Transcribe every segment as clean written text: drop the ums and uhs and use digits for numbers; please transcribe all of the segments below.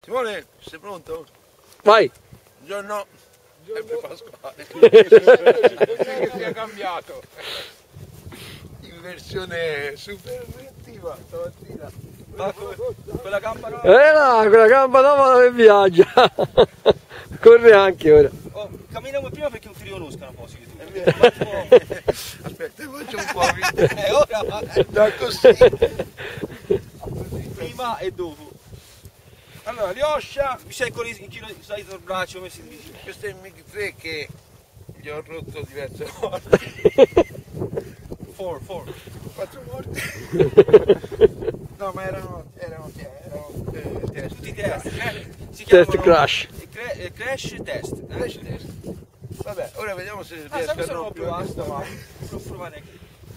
Simone, sei pronto? Vai! Buongiorno. Sempre Pasquale. Che sia cambiato. In versione super reattiva stamattina. Quella gamba no. Là, quella gamba nuova dove viaggia! Corre anche ora. Oh, camminiamo prima perché non ti riconoscano poi. Aspetta, faccio un po'. Ora Da così. prima e dopo. Allora, Lioscia, mi sei con il chilo salito sul braccio, messi in bici. Questo è il MiG-3 che gli ho rotto diverse volte. 4 volte. No, ma erano test. Tutti i test. Si Test chiamano crash. Crash test. Crash test. Vabbè, ora vediamo se riesco Sai che a sono non più più alto, ma ma... non posso provare neanche.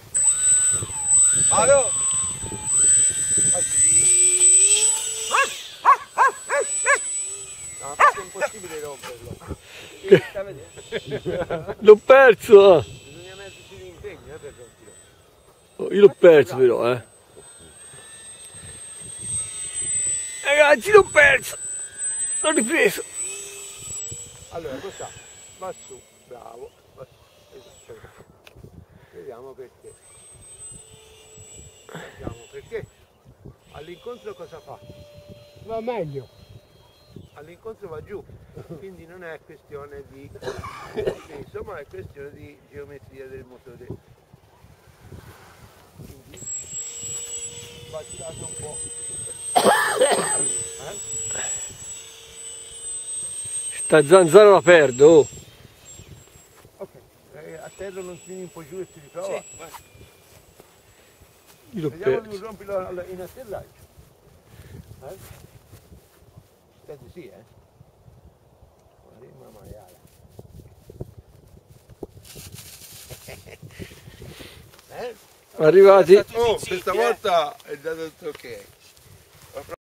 Vado! No, è impossibile romperlo. Stai a vedere? L'ho perso! Bisogna metterci l'impegno per rompere. Oh, io l'ho perso però, Ragazzi, l'ho perso! L'ho ripreso! Allora, questa va su, bravo. Va su. Esatto. Vediamo perché. Vediamo perché. All'incontro cosa fa? Va meglio. All'incontro va giù, quindi non è questione di insomma è questione di geometria del motore. Quindi va tirato un po'. Sta zanzara la perdo! Oh. Ok, a terra non tieni un po' giù e si riprova. Sì, vai. Io l'ho Vediamo di perso. rompilo in atterraggio. Aspetta, sì, una maiala. Arrivati. Oh, questa volta è dato il ok.